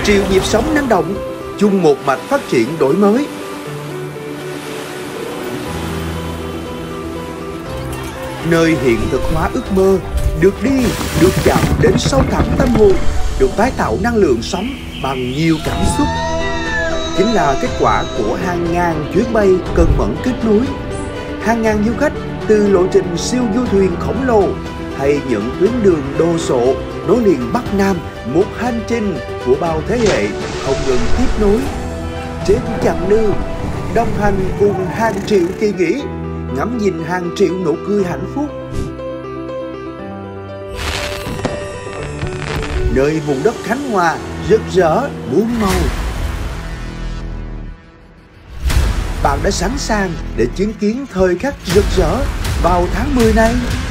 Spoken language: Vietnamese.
triệu nhịp sống năng động, chung một mạch phát triển đổi mới. Nơi hiện thực hóa ước mơ, được đi, được chạm đến sâu thẳm tâm hồn, được tái tạo năng lượng sống bằng nhiều cảm xúc. Chính là kết quả của hàng ngàn chuyến bay cần mẫn kết nối, hàng ngàn du khách từ lộ trình siêu du thuyền khổng lồ hay những tuyến đường đồ sộ nối liền Bắc Nam, một hành trình của bao thế hệ không ngừng tiếp nối. Trên chặng đường, đồng hành cùng hàng triệu kỳ nghỉ, ngắm nhìn hàng triệu nụ cười hạnh phúc. Nơi vùng đất Khánh Hòa rực rỡ muôn màu. Bạn đã sẵn sàng để chứng kiến thời khắc rực rỡ vào tháng 10 này?